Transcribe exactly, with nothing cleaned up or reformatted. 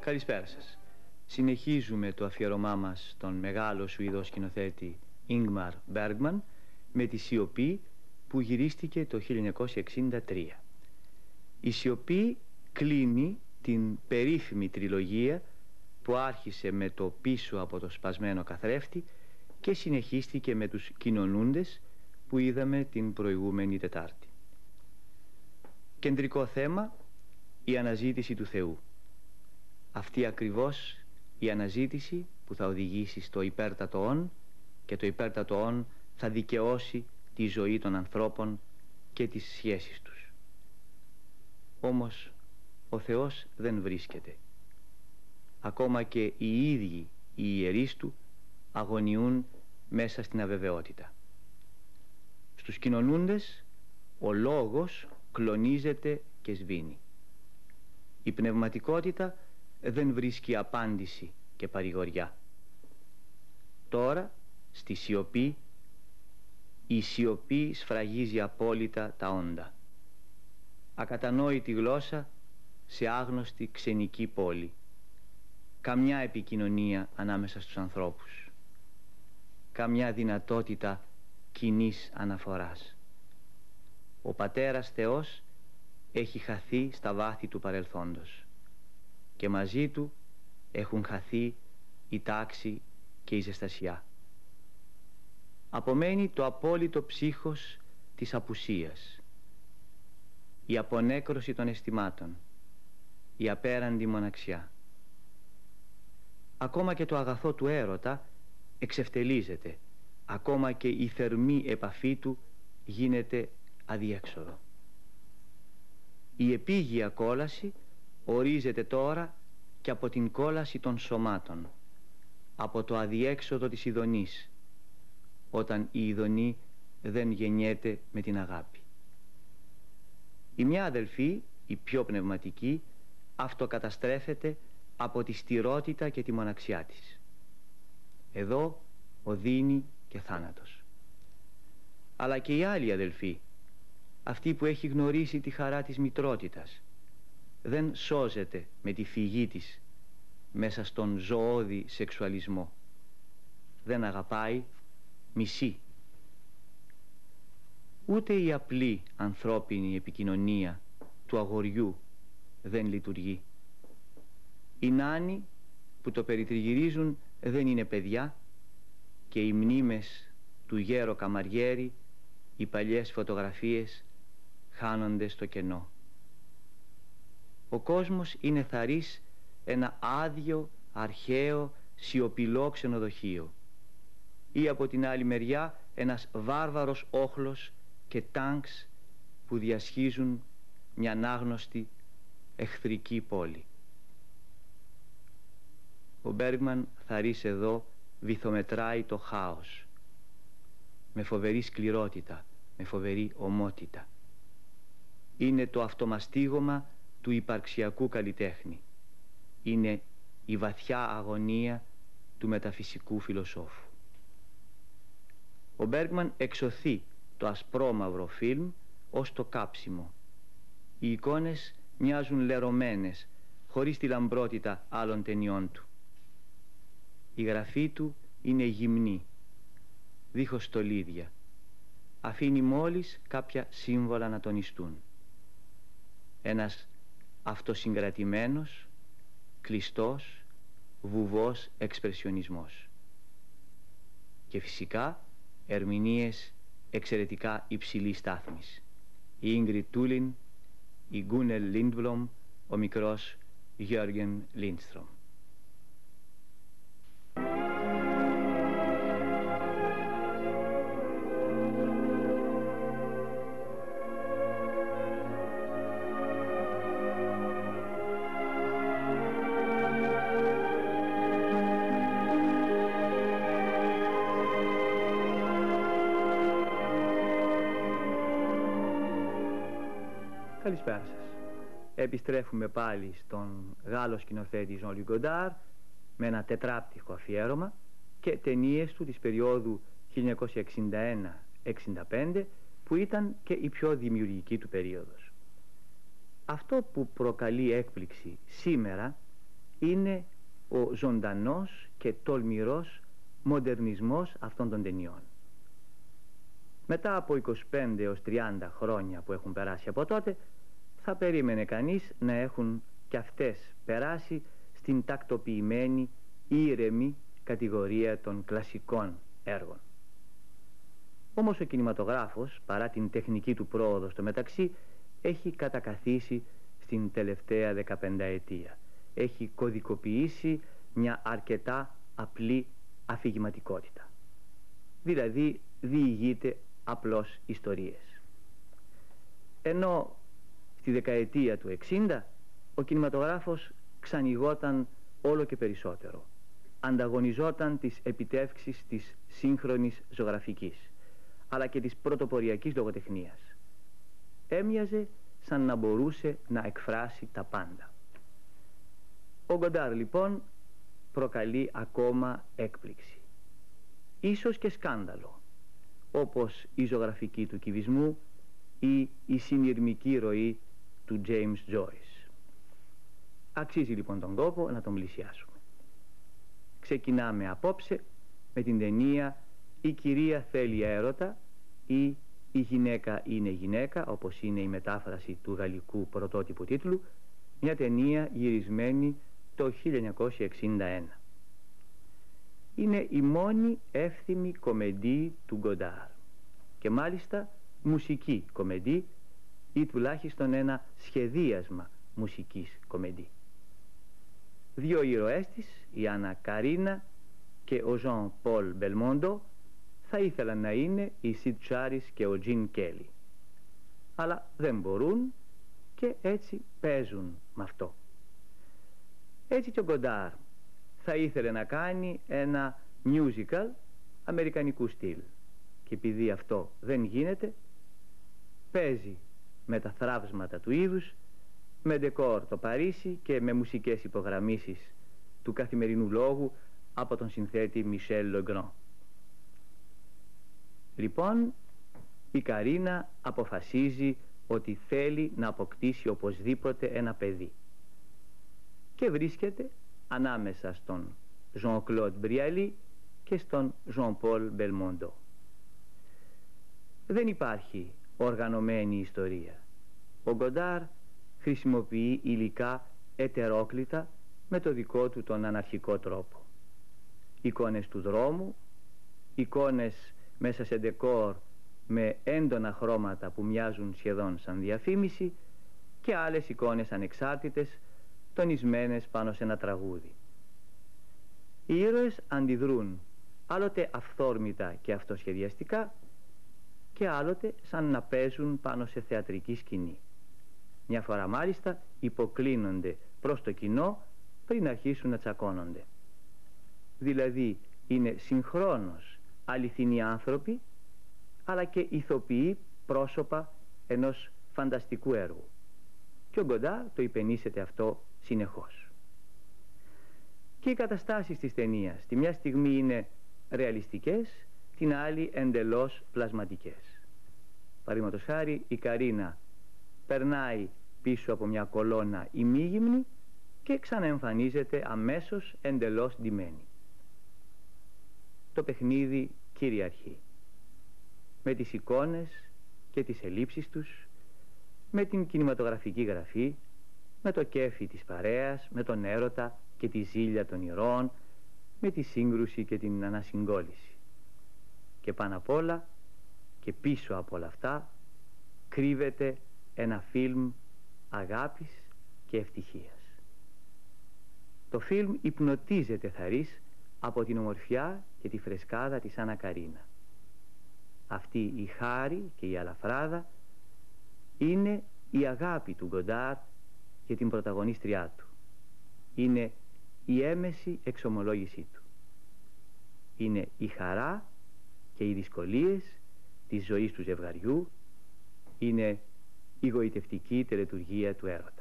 Καλησπέρα σας. Συνεχίζουμε το αφιερωμά μας στον μεγάλο Σουηδό σκηνοθέτη Ingmar Bergman με τη Σιωπή που γυρίστηκε το χίλια εννιακόσια εξήντα τρία. Η Σιωπή κλείνει την περίφημη τριλογία που άρχισε με το Πίσω από το σπασμένο καθρέφτη και συνεχίστηκε με τους Κοινωνούντες που είδαμε την προηγούμενη Τετάρτη. Κεντρικό θέμα, η αναζήτηση του Θεού. Αυτή ακριβώς η αναζήτηση που θα οδηγήσει στο υπέρτατο όν και το υπέρτατο όν θα δικαιώσει τη ζωή των ανθρώπων και τις σχέσεις τους. Όμως ο Θεός δεν βρίσκεται. Ακόμα και οι ίδιοι οι ιερείς του αγωνιούν μέσα στην αβεβαιότητα. Στους κοινωνούντες ο λόγος κλονίζεται και σβήνει. Η πνευματικότητα δεν βρίσκει απάντηση και παρηγοριά. Τώρα στη σιωπή η σιωπή σφραγίζει απόλυτα τα όντα. Ακατανόητη γλώσσα σε άγνωστη ξενική πόλη. Καμιά επικοινωνία ανάμεσα στους ανθρώπους. Καμιά δυνατότητα κοινής αναφοράς. Ο Πατέρας Θεός έχει χαθεί στα βάθη του παρελθόντος και μαζί του έχουν χαθεί η τάξη και η ζεστασιά. Απομένει το απόλυτο ψύχος της απουσίας, η απονέκρωση των αισθημάτων, η απέραντη μοναξιά. Ακόμα και το αγαθό του έρωτα εξευτελίζεται, ακόμα και η θερμή επαφή του γίνεται αδιέξοδο. Η επίγεια κόλαση ορίζεται τώρα και από την κόλαση των σωμάτων, από το αδιέξοδο της ειδονής, όταν η ειδονή δεν γεννιέται με την αγάπη. Η μια αδελφή, η πιο πνευματική, αυτοκαταστρέφεται από τη στηρότητα και τη μοναξιά της. Εδώ οδύνη και θάνατος. Αλλά και η άλλη αδελφή, αυτή που έχει γνωρίσει τη χαρά της μητρότητας, δεν σώζεται με τη φυγή της μέσα στον ζωώδη σεξουαλισμό. Δεν αγαπάει, μισεί. Ούτε η απλή ανθρώπινη επικοινωνία του αγοριού δεν λειτουργεί. Οι νάνοι που το περιτριγυρίζουν δεν είναι παιδιά και οι μνήμες του γέρο Καμαριέρη, οι παλιές φωτογραφίες χάνονται στο κενό. Ο κόσμος είναι θαρής ένα άδειο, αρχαίο, σιωπηλό ξενοδοχείο ή από την άλλη μεριά ένας βάρβαρος όχλος και τάγκς που διασχίζουν μια ανάγνωστη εχθρική πόλη. Ο Μπέργκμαν θαρής εδώ βυθομετράει το χάος με φοβερή σκληρότητα, με φοβερή ομότητα. Είναι το αυτομαστίγωμα του υπαρξιακού καλλιτέχνη. Είναι η βαθιά αγωνία του μεταφυσικού φιλοσόφου. Ο Μπέργκμαν εξωθεί το ασπρόμαυρο φιλμ ως το κάψιμο. Οι εικόνες μοιάζουν λερωμένες, χωρίς τη λαμπρότητα άλλων ταινιών του. Η γραφή του είναι γυμνή, δίχως στολίδια. Αφήνει μόλις κάποια σύμβολα να τονιστούν. Ένας αυτοσυγκρατημένος, κλειστός, βουβός εξπρεσιονισμός. Και φυσικά ερμηνείες εξαιρετικά υψηλής στάθμης. Η Ίγκριτ Τούλιν, η Γκούνελ Λίντβλομ, ο μικρός Γιώργεν Λίντστρομ. Καλησπέρα σας. Επιστρέφουμε πάλι στον Γάλλο σκηνοθέτη Jean-Luc Godard με ένα τετράπτυχο αφιέρωμα και ταινίες του της περίοδου χίλια εννιακόσια εξήντα ένα εξήντα πέντε που ήταν και η πιο δημιουργική του περίοδος. Αυτό που προκαλεί έκπληξη σήμερα είναι ο ζωντανός και τολμηρός μοντερνισμός αυτών των ταινιών. Μετά από είκοσι πέντε έως τριάντα χρόνια που έχουν περάσει από τότε, θα περίμενε κανείς να έχουν κι αυτές περάσει στην τακτοποιημένη, ήρεμη κατηγορία των κλασικών έργων. Όμως ο κινηματογράφος, παρά την τεχνική του πρόοδο στο μεταξύ, έχει κατακαθίσει στην τελευταία δεκαπενταετία. Έχει κωδικοποιήσει μια αρκετά απλή αφηγηματικότητα. Δηλαδή διηγείται απλώς ιστορίες. Ενώ στη δεκαετία του εξήντα ο κινηματογράφος ξανηγόταν όλο και περισσότερο. Ανταγωνιζόταν τις επιτεύξεις της σύγχρονης ζωγραφικής, αλλά και της πρωτοποριακής λογοτεχνίας. Έμοιαζε σαν να μπορούσε να εκφράσει τα πάντα. Ο Γκοντάρ λοιπόν προκαλεί ακόμα έκπληξη, ίσως και σκάνδαλο, όπως η ζωγραφική του Κυβισμού ή η συνειρμική ροή του James Joyce. Αξίζει λοιπόν τον κόπο να τον πλησιάσουμε. Ξεκινάμε απόψε με την ταινία «Η κυρία θέλει έρωτα» ή «Η γυναίκα είναι γυναίκα», όπως είναι η μετάφραση του γαλλικού πρωτότυπου τίτλου, μια ταινία γυρισμένη το χίλια εννιακόσια εξήντα ένα. Είναι η μόνη εύθυμη κομεντή του Γκοντάρ και μάλιστα μουσική κομεντή ή τουλάχιστον ένα σχεδίασμα μουσικής κομεντή. Δύο ήρωές της, η Άννα Καρίνα και ο Ζαν Πολ Μπελμόντο, θα ήθελαν να είναι η Σιντ Τσάρις και ο Τζιν Κέλι. Αλλά δεν μπορούν και έτσι παίζουν με αυτό. Έτσι και ο Γκοντάρ θα ήθελε να κάνει ένα musical αμερικανικού στυλ. Και επειδή αυτό δεν γίνεται, παίζει με τα θραύσματα του είδους, με ντεκόρ το Παρίσι και με μουσικές υπογραμμίσεις του καθημερινού λόγου από τον συνθέτη Μισελ Λεγκράν. Λοιπόν, η Καρίνα αποφασίζει ότι θέλει να αποκτήσει οπωσδήποτε ένα παιδί και βρίσκεται ανάμεσα στον Jean-Claude Brialy και στον Jean-Paul Belmondo. Δεν υπάρχει οργανωμένη ιστορία. Ο Γκοντάρ χρησιμοποιεί υλικά ετερόκλητα με το δικό του τον αναρχικό τρόπο. Εικόνες του δρόμου, εικόνες μέσα σε ντεκόρ με έντονα χρώματα που μοιάζουν σχεδόν σαν διαφήμιση και άλλες εικόνες ανεξάρτητες τονισμένες πάνω σε ένα τραγούδι. Οι ήρωες αντιδρούν άλλοτε αυθόρμητα και αυτοσχεδιαστικά και άλλοτε σαν να παίζουν πάνω σε θεατρική σκηνή. Μια φορά μάλιστα υποκλίνονται προς το κοινό πριν αρχίσουν να τσακώνονται. Δηλαδή είναι συγχρόνως αληθινοί άνθρωποι αλλά και ηθοποιοί πρόσωπα ενός φανταστικού έργου. Και ο Γκοντάρ το υπενήσεται αυτό συνεχώς. Και οι καταστάσεις της ταινίας τη μια στιγμή είναι ρεαλιστικές, την άλλη εντελώς πλασματικές. Παραδείγματος χάρη, η Καρίνα περνάει πίσω από μια κολόνα ημίγυμνη και ξαναεμφανίζεται αμέσως εντελώς ντυμένη. Το παιχνίδι κυριαρχεί. Με τις εικόνες και τις ελλείψεις τους, με την κινηματογραφική γραφή, με το κέφι της παρέας, με τον έρωτα και τη ζήλια των ηρώων, με τη σύγκρουση και την ανασυγκόληση. Και πάνω απ' όλα και πίσω από όλα αυτά κρύβεται ένα φιλμ αγάπης και ευτυχίας. Το φιλμ υπνοτίζεται θαρής από την ομορφιά και τη φρεσκάδα της Άννα Καρίνα. Αυτή η χάρη και η αλαφράδα είναι η αγάπη του Γκοντάρ για την πρωταγωνίστριά του. Είναι η έμεση εξομολόγησή του. Είναι η χαρά και οι δυσκολίες της ζωής του ζευγαριού. Είναι η γοητευτική τελετουργία του έρωτα.